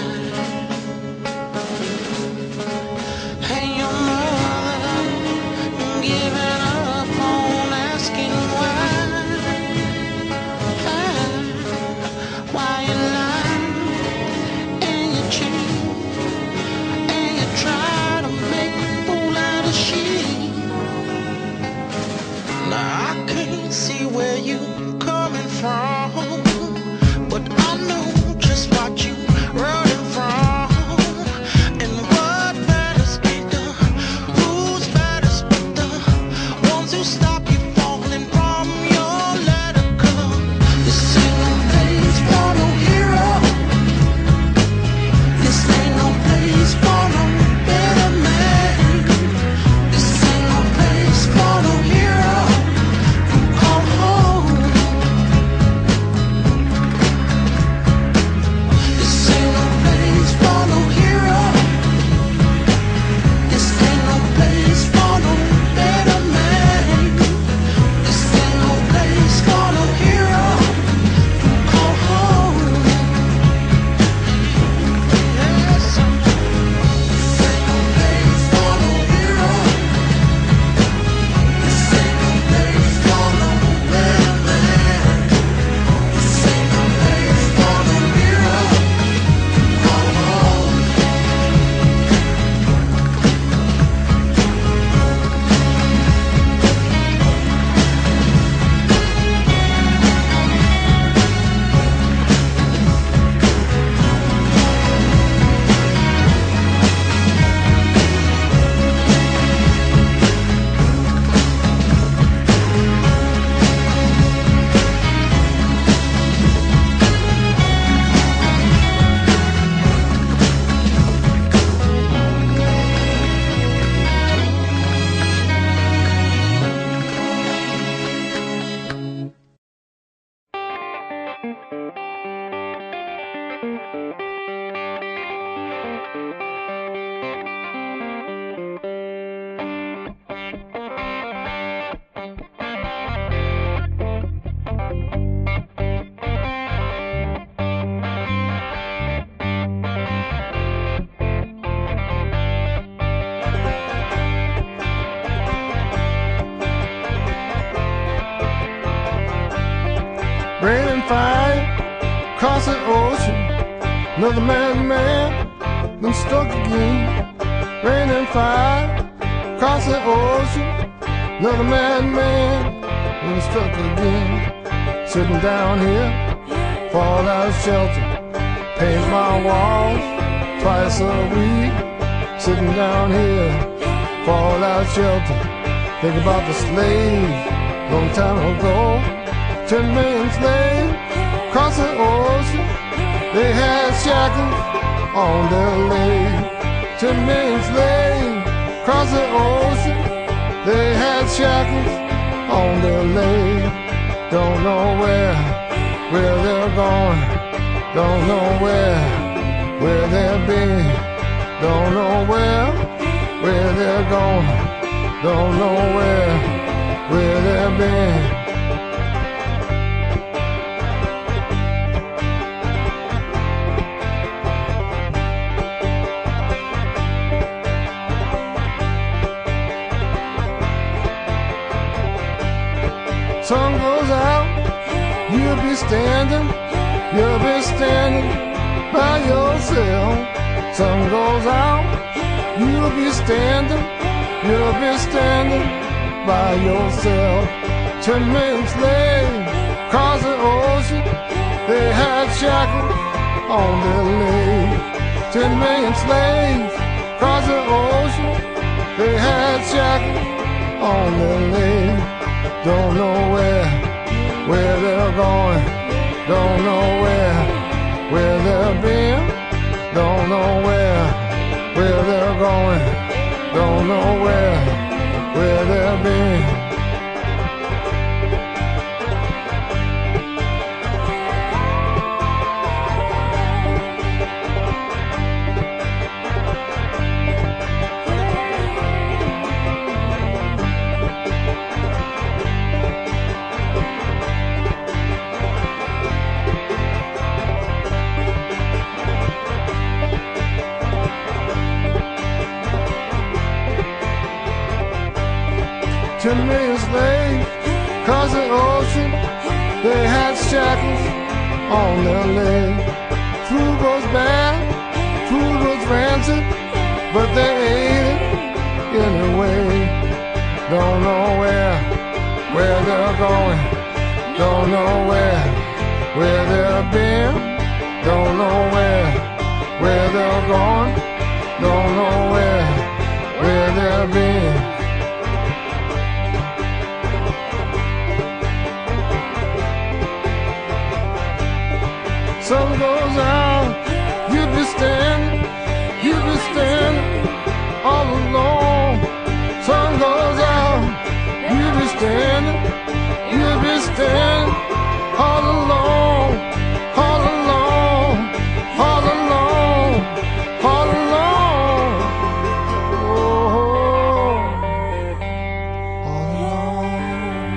And your mother giving up on asking why you lie and you cheat and you try to make a fool out of she. Now I can't see where you coming from, but I know just what you running from. And what matters ain't the rules matters, but the ones who stop you falling from your ladder. 'Cause this ain't no place for no hero. This ain't no place for no better man. This ain't no place for no hero. Come home. This ain't no place for no hero. This ain't no place for no better man. This ain't no place for no hero. Come home. Yes, this ain't no place for no hero. This ain't no place for no better man. This ain't no place for no hero. Come home. Rain and fire, across the ocean. Another man, been stuck again. Rain and fire, across the ocean. Another man, been stuck again. Sitting down here, fall out of shelter. Paint my walls twice a week. Sitting down here, fall out of shelter. Think about the slaves, long time ago. 10 million slaves across the ocean. They had shackles on their legs. 10 million slaves across the ocean. They had shackles on their legs. Don't know where they're going. Don't know where they've been. Don't know where they're going. Don't know where they've been. Sun goes out, you'll be standing by yourself. Sun goes out, you'll be standing by yourself. 10 million slaves across the ocean. They had shackles on their legs. 10 million slaves across the ocean. They had shackles on their legs. Don't know where they're going. Don't know where they've been. Don't know where they're going. Don't know where they've been. 10 million slaves across the ocean. They had shackles on their legs. Food was bad, food was rancid, but they ate it anyway. Don't know where they're going. Don't know where they've been. Don't know where they're going. Don't know where they've been. Sun goes out, you'll be standing all alone. Sun goes out, you'll be standing all alone, all alone, all alone, all alone. Oh, all alone.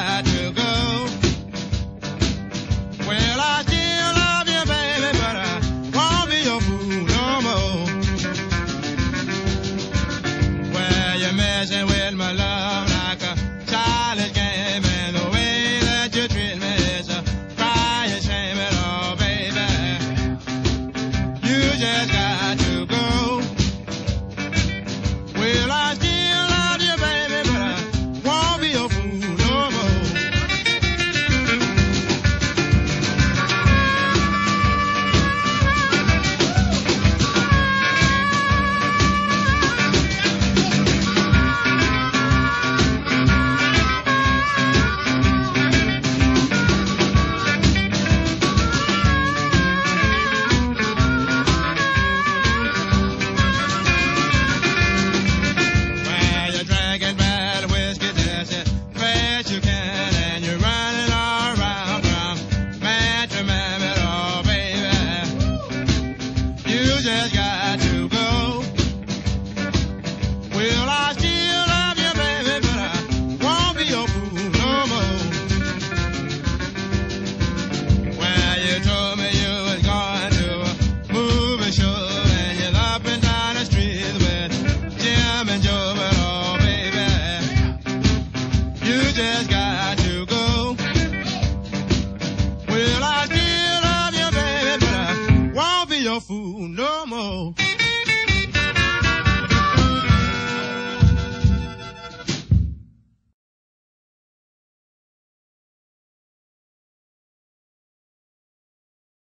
Well, I still love you, baby, but I walking and you're running all around from man to man, oh baby, you just got to go. Well, I still love you, baby, but I won't be your fool no more. Well, you told me you was going to a movie show and you're up and down the street with Jim and Joe, but oh baby, you just got to go. Well, I still love you, baby, but I won't be your fool no more.